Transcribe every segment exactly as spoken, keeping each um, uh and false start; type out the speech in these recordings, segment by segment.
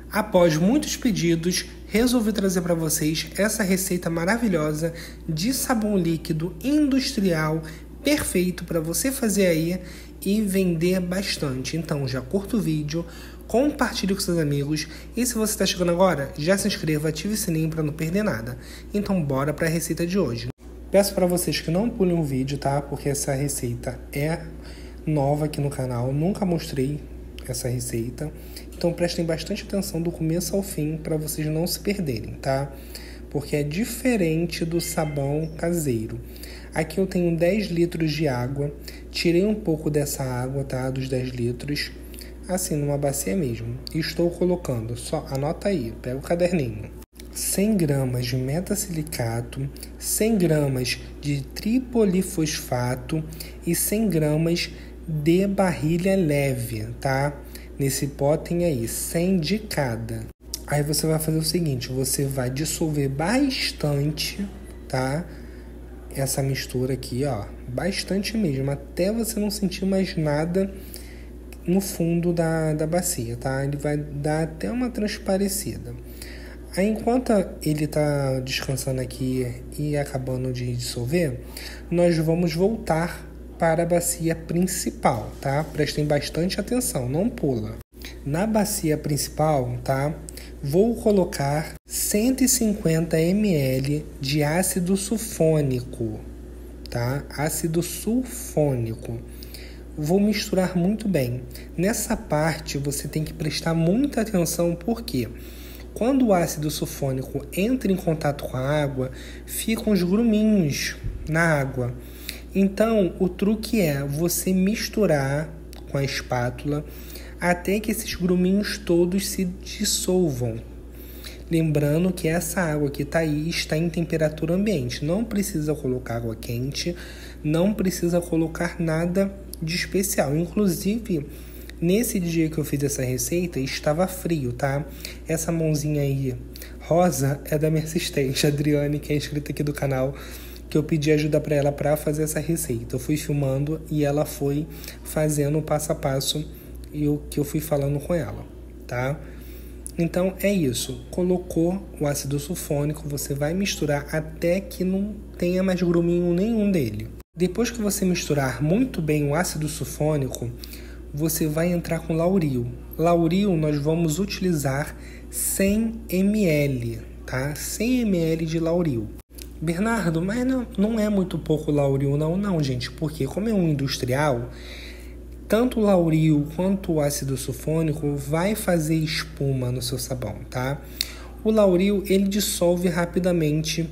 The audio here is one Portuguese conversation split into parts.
Após muitos pedidos, resolvi trazer para vocês essa receita maravilhosa de sabão líquido industrial, perfeito para você fazer aí e vender bastante. Então já curta o vídeo, compartilhe com seus amigos e se você está chegando agora, já se inscreva, ative o sininho para não perder nada. Então bora para a receita de hoje. Peço para vocês que não pulem o vídeo, tá? Porque essa receita é nova aqui no canal, nunca mostrei essa receita. Então prestem bastante atenção do começo ao fim para vocês não se perderem, tá? Porque é diferente do sabão caseiro. Aqui eu tenho dez litros de água, tirei um pouco dessa água, tá? Dos dez litros, assim, numa bacia mesmo. E estou colocando, só anota aí, pega o caderninho. cem gramas de metasilicato, cem gramas de tripolifosfato e cem gramas de barrilha leve, tá? Nesse pó tem aí cem de cada. Aí você vai fazer o seguinte, você vai dissolver bastante, tá? Essa mistura aqui, ó, bastante mesmo, até você não sentir mais nada no fundo da, da bacia, tá? Ele vai dar até uma transparecida. Aí, enquanto ele tá descansando aqui e acabando de dissolver, nós vamos voltar para a bacia principal, tá? Prestem bastante atenção, não pula. Na bacia principal, tá? Vou colocar cento e cinquenta mililitros de ácido sulfônico, tá? Ácido sulfônico. Vou misturar muito bem. Nessa parte você tem que prestar muita atenção, porque quando o ácido sulfônico entra em contato com a água, ficam os gruminhos na água. Então, o truque é você misturar com a espátula até que esses gruminhos todos se dissolvam. Lembrando que essa água que está aí está em temperatura ambiente. Não precisa colocar água quente, não precisa colocar nada de especial. Inclusive, nesse dia que eu fiz essa receita, estava frio, tá? Essa mãozinha aí rosa é da minha assistente, Adriane, que é inscrita aqui do canal, que eu pedi ajuda para ela para fazer essa receita. Eu fui filmando e ela foi fazendo o passo a passo e o que eu fui falando com ela, tá? Então é isso. Colocou o ácido sulfônico, você vai misturar até que não tenha mais gruminho nenhum dele. Depois que você misturar muito bem o ácido sulfônico, você vai entrar com lauril. Lauril nós vamos utilizar cem mililitros, tá? cem mililitros de lauril. Bernardo, mas não, não é muito pouco lauril não, não, gente, porque como é um industrial, tanto o lauril quanto o ácido sulfônico vai fazer espuma no seu sabão, tá? O lauril, ele dissolve rapidamente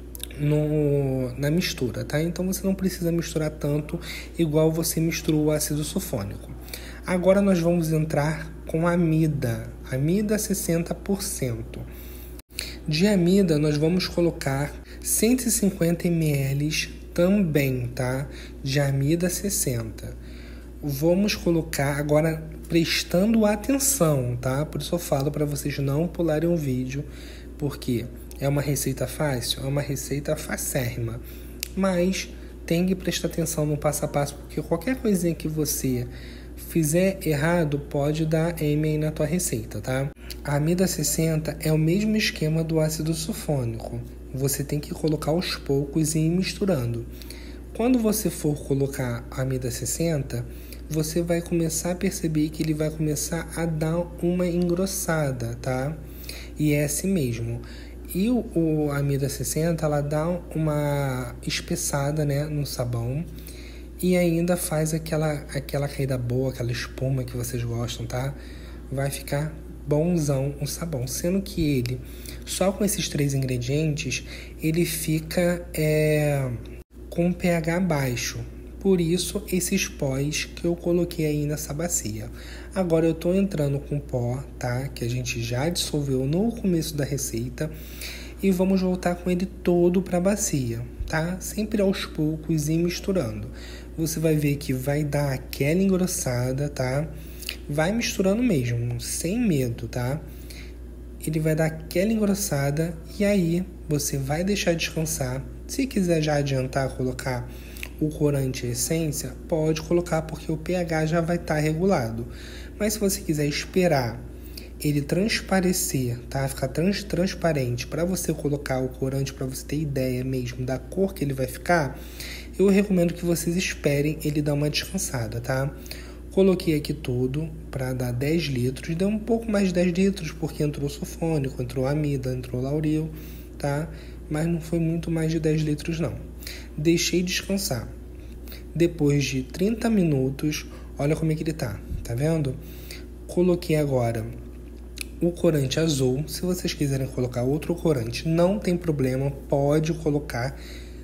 no, na mistura, tá? Então você não precisa misturar tanto igual você misturou o ácido sulfônico. Agora nós vamos entrar com amida, amida sessenta por cento. De amida nós vamos colocar cento e cinquenta mililitros também, tá? De amida sessenta. Vamos colocar agora prestando atenção, tá? Por isso eu falo para vocês não pularem o vídeo, porque é uma receita fácil, é uma receita facérrima, mas tem que prestar atenção no passo a passo, porque qualquer coisinha que você fizer errado pode dar M aí na tua receita, tá? A amida sessenta é o mesmo esquema do ácido sulfônico. Você tem que colocar aos poucos e ir misturando. Quando você for colocar a amida sessenta, você vai começar a perceber que ele vai começar a dar uma engrossada, tá? E é assim mesmo. E o, o a amida sessenta, ela dá uma espessada, né, no sabão e ainda faz aquela, aquela caída boa, aquela espuma que vocês gostam, tá? Vai ficar bonzão o sabão, sendo que ele, só com esses três ingredientes, ele fica é, com pH baixo. Por isso, esses pós que eu coloquei aí nessa bacia. Agora eu tô entrando com pó, tá? Que a gente já dissolveu no começo da receita. E vamos voltar com ele todo para a bacia, tá? Sempre aos poucos e misturando. Você vai ver que vai dar aquela engrossada, tá? Vai misturando mesmo, sem medo, tá? Ele vai dar aquela engrossada e aí você vai deixar descansar. Se quiser já adiantar, colocar o corante e a essência, pode colocar porque o pH já vai estar regulado. Mas se você quiser esperar ele transparecer, tá? Ficar trans, transparente, para você colocar o corante, para você ter ideia mesmo da cor que ele vai ficar, eu recomendo que vocês esperem ele dar uma descansada, tá? Coloquei aqui tudo para dar dez litros, deu um pouco mais de dez litros, porque entrou sulfônico, entrou amida, entrou lauril, tá? Mas não foi muito mais de dez litros não. Deixei descansar. Depois de trinta minutos, olha como é que ele tá, tá vendo? Coloquei agora o corante azul. Se vocês quiserem colocar outro corante, não tem problema, pode colocar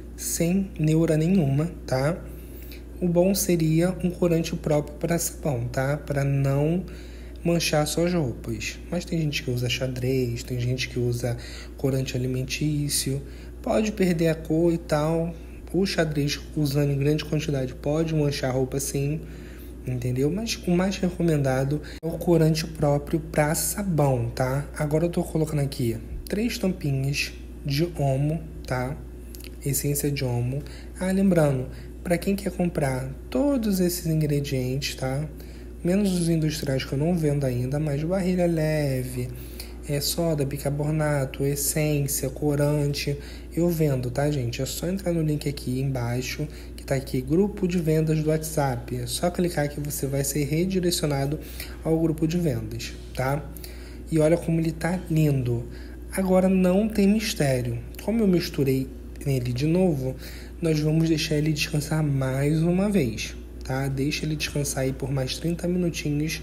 sem neura nenhuma, tá? O bom seria um corante próprio para sabão, tá? Para não manchar suas roupas. Mas tem gente que usa xadrez, tem gente que usa corante alimentício, pode perder a cor e tal. O xadrez usando em grande quantidade pode manchar a roupa sim, entendeu? Mas o mais recomendado é o corante próprio para sabão, tá? Agora eu tô colocando aqui três tampinhas de Omo, tá? Essência de Omo. Ah, lembrando, para quem quer comprar todos esses ingredientes, tá? Menos os industriais que eu não vendo ainda, mas barrilha leve, é, soda, bicarbonato, essência, corante, eu vendo, tá, gente? É só entrar no link aqui embaixo, que tá aqui, grupo de vendas do WhatsApp. É só clicar que você vai ser redirecionado ao grupo de vendas, tá? E olha como ele tá lindo. Agora não tem mistério. Como eu misturei nele de novo, nós vamos deixar ele descansar mais uma vez, tá? Deixa ele descansar aí por mais trinta minutinhos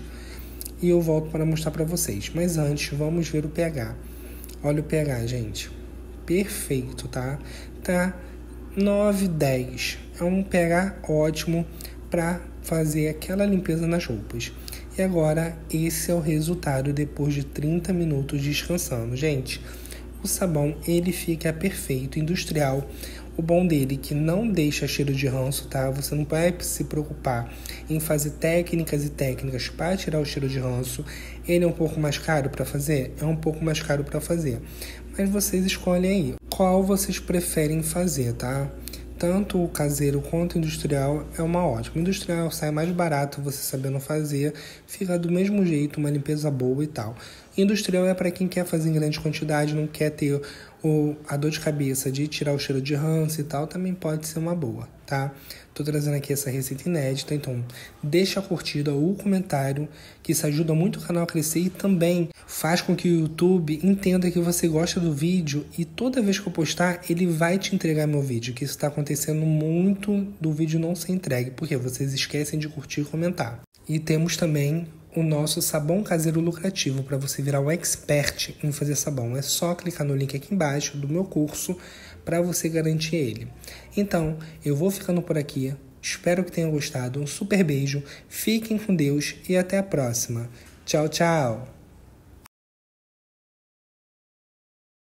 e eu volto para mostrar para vocês. Mas antes, vamos ver o pH. Olha o pH, gente. Perfeito, tá? Tá nove, dez. É um pH ótimo para fazer aquela limpeza nas roupas. E agora, esse é o resultado depois de trinta minutos descansando. Gente, o sabão, ele fica perfeito, industrial. O bom dele é que não deixa cheiro de ranço, tá? Você não vai se preocupar em fazer técnicas e técnicas para tirar o cheiro de ranço. Ele é um pouco mais caro para fazer? É um pouco mais caro para fazer. Mas vocês escolhem aí qual vocês preferem fazer, tá? Tanto o caseiro quanto o industrial é uma ótima. O industrial sai mais barato, você sabendo fazer, fica do mesmo jeito, uma limpeza boa e tal. Industrial é para quem quer fazer em grande quantidade, não quer ter o, a dor de cabeça de tirar o cheiro de ranço e tal, também pode ser uma boa, tá? Tô trazendo aqui essa receita inédita, então deixa a curtida ou o comentário, que isso ajuda muito o canal a crescer e também faz com que o YouTube entenda que você gosta do vídeo e toda vez que eu postar, ele vai te entregar meu vídeo, que isso está acontecendo muito do vídeo não ser entregue, porque vocês esquecem de curtir e comentar. E temos também o nosso sabão caseiro lucrativo, para você virar um expert em fazer sabão. É só clicar no link aqui embaixo do meu curso para você garantir ele. Então, eu vou ficando por aqui. Espero que tenham gostado. Um super beijo. Fiquem com Deus e até a próxima. Tchau, tchau.